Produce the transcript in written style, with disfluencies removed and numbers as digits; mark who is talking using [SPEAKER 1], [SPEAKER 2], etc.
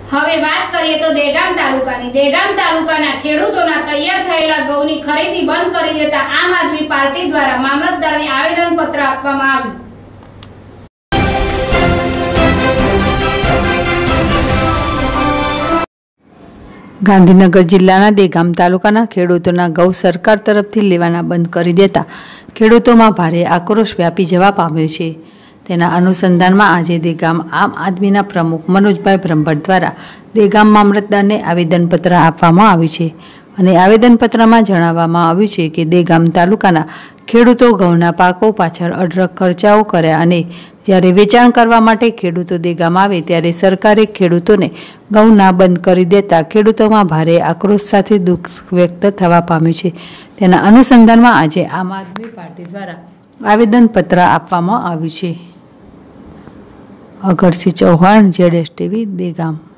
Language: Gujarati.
[SPEAKER 1] હવે વાત કરીએ તો દેગામ તાલુકાના ખેડૂતોના તૈયાર થયેલા ઘઉંની ખરીદી બંધ કરી દેતા આમ આદમી પાર્ટી દ્વારા મામલતદારને આવેદનપત્ર આપવામાં આવ્યું।
[SPEAKER 2] ગાંધીનગર જિલ્લાના દેગામ તાલુકાના ખેડૂતોના ઘઉં સરકાર તરફથી લેવાના બંધ કરી દેતા ખેડૂતોમાં ભારે આક્રોશ વ્યાપી જવા પામ્યો છે। તેના અનુસંધાનમાં આજે દેગામ આમ આદમીના પ્રમુખ મનોજભાઈ બ્રહ્મભટ્ટ દ્વારા દેગામ મામલતદારને આવેદનપત્ર આપવામાં આવ્યું છે અને આવેદનપત્રમાં જણાવવામાં આવ્યું છે કે દેગામ તાલુકાના ખેડૂતો ઘઉંના પાકો પાછળ અઢળક ખર્ચાઓ કર્યા અને જ્યારે વેચાણ કરવા માટે ખેડૂતો દેગામ આવે ત્યારે સરકારે ખેડૂતોને ઘઉં ના બંધ કરી દેતા ખેડૂતોમાં ભારે આક્રોશ સાથે દુઃખ વ્યક્ત થવા પામ્યું છે। તેના અનુસંધાનમાં આજે આમ આદમી પાર્ટી દ્વારા આવેદનપત્ર આપવામાં આવ્યું છે। અગરસિંહ ચૌહાણ, ZSTV, દેગામ।